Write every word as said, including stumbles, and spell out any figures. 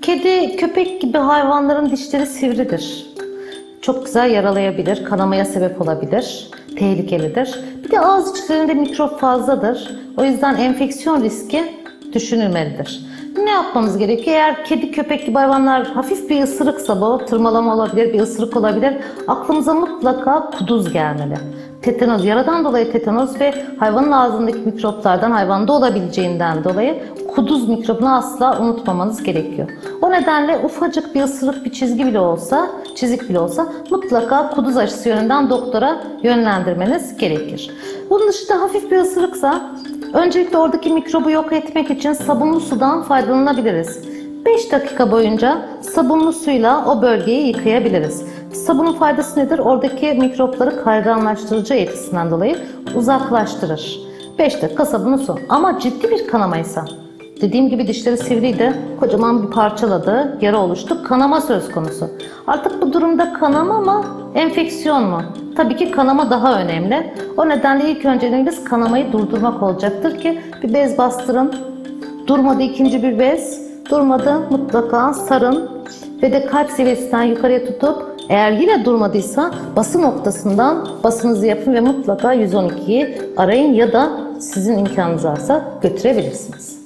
Kedi, köpek gibi hayvanların dişleri sivridir. Çok güzel yaralayabilir, kanamaya sebep olabilir, tehlikelidir. Bir de ağız içlerinde mikrop fazladır. O yüzden enfeksiyon riski düşünülmelidir. Ne yapmamız gerekiyor? Eğer kedi, köpek gibi hayvanlar hafif bir ısırıksa, bu tırmalama olabilir, bir ısırık olabilir, aklımıza mutlaka kuduz gelmeli. Tetanoz, yaradan dolayı tetanoz ve hayvanın ağzındaki mikroplardan, hayvanda olabileceğinden dolayı kuduz mikrobunu asla unutmamanız gerekiyor. O nedenle ufacık bir ısırık, bir çizgi bile olsa, çizik bile olsa mutlaka kuduz aşısı yönünden doktora yönlendirmeniz gerekir. Bunun dışında hafif bir ısırıksa öncelikle oradaki mikrobu yok etmek için sabunlu sudan faydalanabiliriz. beş dakika boyunca sabunlu suyla o bölgeyi yıkayabiliriz. Sabunun faydası nedir? Oradaki mikropları kayganlaştırıcı etkisinden dolayı uzaklaştırır. beş dakika sabunlu su. Ama ciddi bir kanamaysa, dediğim gibi dişleri sivriydi, kocaman bir parçaladı, yara oluştu, kanama söz konusu. Artık bu durumda kanama mı, enfeksiyon mu? Tabii ki kanama daha önemli. O nedenle ilk önceliğimiz kanamayı durdurmak olacaktır ki bir bez bastırın. Durmadı ikinci bir bez, durmadı mutlaka sarın ve de kalp seviyesinden yukarıya tutup eğer yine durmadıysa bası noktasından basınızı yapın ve mutlaka yüz on ikiyi arayın ya da sizin imkanınız varsa götürebilirsiniz.